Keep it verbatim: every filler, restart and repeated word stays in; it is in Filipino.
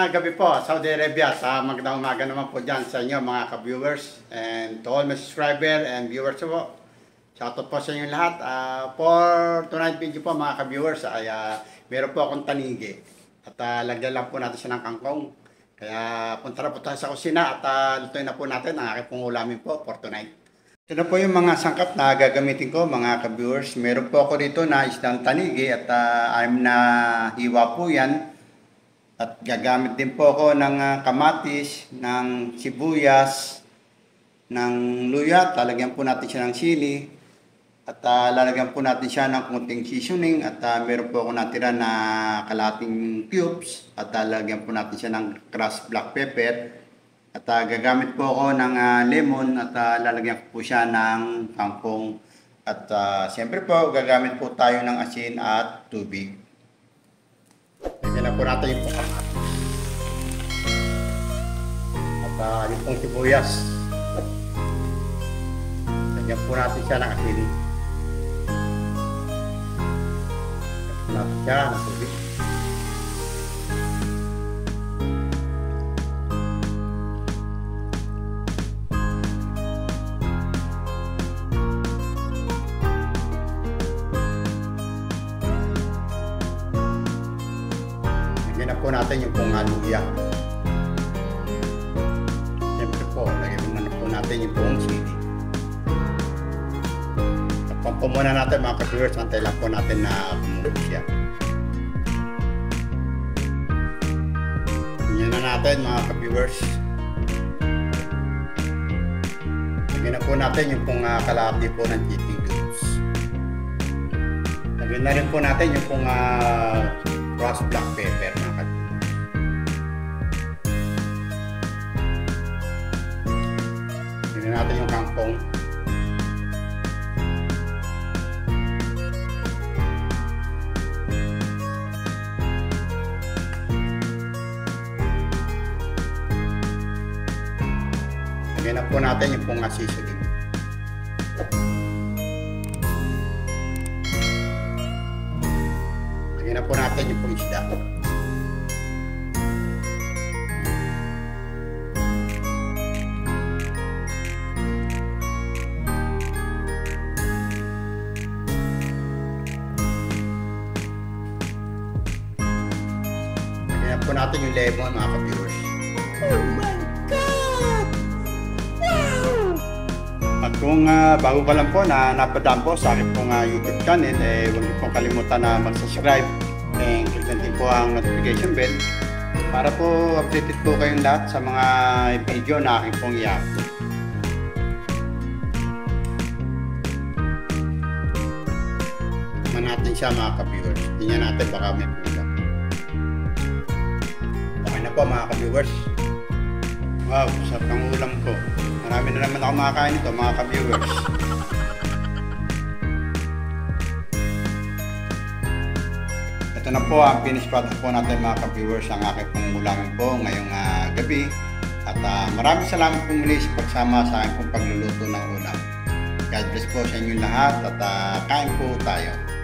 gabi po, Saudi Arabia. Sa magandang umaga naman po dyan sa inyo mga ka-viewers and to all my subscriber and viewers po. Shoutout po sa inyo lahat. Uh, for tonight's video po mga ka-viewers ay uh, meron po akong tanigi. At uh, lagyan lang po natin siya ng kangkong. Kaya punta na po tayo sa kusina at uh, lutuin na po natin ang aking pong ulamin po for tonight. Ito na po yung mga sangkap na gagamitin ko mga ka-viewers. Meron po ako dito na isdang tanigi at uh, I'm na hiwa po yan. At gagamit din po ako ng uh, kamatis, ng sibuyas, ng luya. Lalagyan po natin siya ng sili. At uh, lalagyan po natin siya ng kunting seasoning. At uh, meron po ako natira na kalating cubes. At uh, lalagyan po natin siya ng crushed black pepper. At uh, gagamit po ako ng uh, lemon. At uh, lalagyan po siya ng kangkong. At uh, siyempre po gagamit po tayo ng asin at tubig. Lagyan na po natin yung pong at uh, yung pong sibuyas. Lagyan po natin siya ng asin. Lagyan po natin siya ng tubig. Lagyan na po natin yung pong luya. Siyempre po, lagyan na po natin yung pong sili. Tapos po muna natin mga ka-viewers, antay lang po natin na pumulo siya. Lagyan na natin mga ka-viewers. Lagyan na po natin yung pong uh, kalahati po ng chicken cubes. Lagyan na rin po natin yung pong uh, crushed black pepper mga ka-viewers. Lagyan natin yung kangkong. Lagyan na po natin yung pong seasoning. Lagyan na po natin yung pong isda. Lagyan na po natin yung lemon mga ka-viewers. Oh my God! Wow! At kung uh, bago ka lang po na napadaan po sa akin pong uh, YouTube channel, eh, huwag niyo pong kalimutan na mag-subscribe and click din po ang notification bell para po updated po kayong lahat sa mga video na aking pong i-upload. Tignan natin siya mga ka-viewers. Tingnan natin baka may kulang. Okay na po mga ka-viewers. Wow, sarap ng ulam ko. Marami na naman ako makakain ito mga ka-viewers. Ito na po ang finished product po natin mga ka-viewers, ang aking pong ulamin po ngayong uh, gabi. At uh, maraming salamat po muli sa pagsama sa aking pong pagluluto ng ulam. God bless po sa inyo lahat at uh, kain po tayo.